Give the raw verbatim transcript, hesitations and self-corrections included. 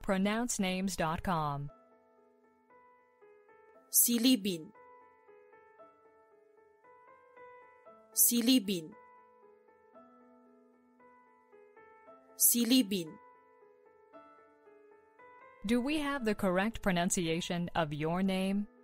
pronounce names dot com. Silibin. Silibin. Silibin. Do we have the correct pronunciation of your name?